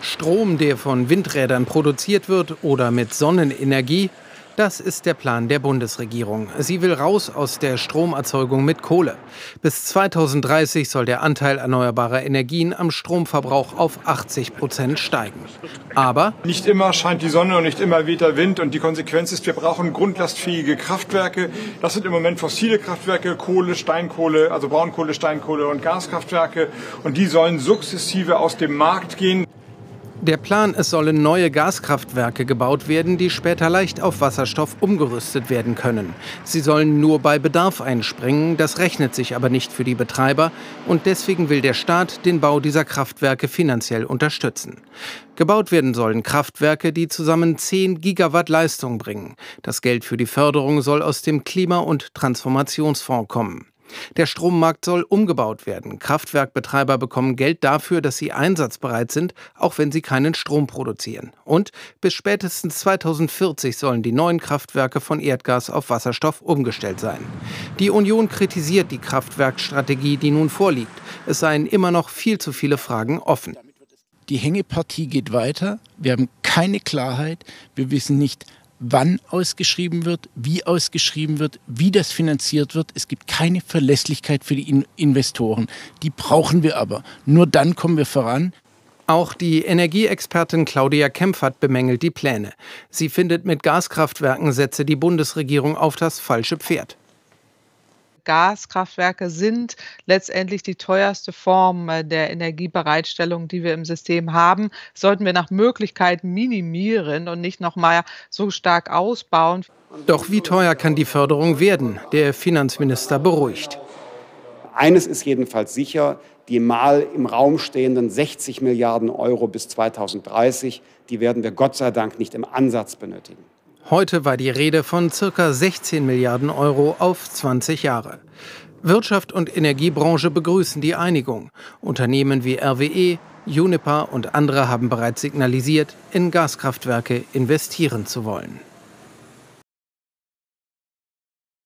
Strom, der von Windrädern produziert wird oder mit Sonnenenergie, das ist der Plan der Bundesregierung. Sie will raus aus der Stromerzeugung mit Kohle. Bis 2030 soll der Anteil erneuerbarer Energien am Stromverbrauch auf 80% steigen. Aber nicht immer scheint die Sonne und nicht immer weht der Wind. Und die Konsequenz ist, wir brauchen grundlastfähige Kraftwerke. Das sind im Moment fossile Kraftwerke, Kohle, Steinkohle, also Braunkohle, Steinkohle und Gaskraftwerke. Und die sollen sukzessive aus dem Markt gehen. Der Plan, es sollen neue Gaskraftwerke gebaut werden, die später leicht auf Wasserstoff umgerüstet werden können. Sie sollen nur bei Bedarf einspringen, das rechnet sich aber nicht für die Betreiber und deswegen will der Staat den Bau dieser Kraftwerke finanziell unterstützen. Gebaut werden sollen Kraftwerke, die zusammen 10 Gigawatt Leistung bringen. Das Geld für die Förderung soll aus dem Klima- und Transformationsfonds kommen. Der Strommarkt soll umgebaut werden. Kraftwerkbetreiber bekommen Geld dafür, dass sie einsatzbereit sind, auch wenn sie keinen Strom produzieren. Und bis spätestens 2040 sollen die neuen Kraftwerke von Erdgas auf Wasserstoff umgestellt sein. Die Union kritisiert die Kraftwerkstrategie, die nun vorliegt. Es seien immer noch viel zu viele Fragen offen. Die Hängepartie geht weiter. Wir haben keine Klarheit. Wir wissen nicht, wann ausgeschrieben wird, wie das finanziert wird. Es gibt keine Verlässlichkeit für die Investoren. Die brauchen wir aber. Nur dann kommen wir voran. Auch die Energieexpertin Claudia Kempfert bemängelt die Pläne. Sie findet, mit Gaskraftwerken setze die Bundesregierung auf das falsche Pferd. Gaskraftwerke sind letztendlich die teuerste Form der Energiebereitstellung, die wir im System haben. Sollten wir nach Möglichkeit minimieren und nicht noch mal so stark ausbauen. Doch wie teuer kann die Förderung werden? Der Finanzminister beruhigt. Eines ist jedenfalls sicher, die mal im Raum stehenden 60 Milliarden Euro bis 2030, die werden wir Gott sei Dank nicht im Ansatz benötigen. Heute war die Rede von ca. 16 Milliarden Euro auf 20 Jahre. Wirtschaft und Energiebranche begrüßen die Einigung. Unternehmen wie RWE, Uniper und andere haben bereits signalisiert, in Gaskraftwerke investieren zu wollen.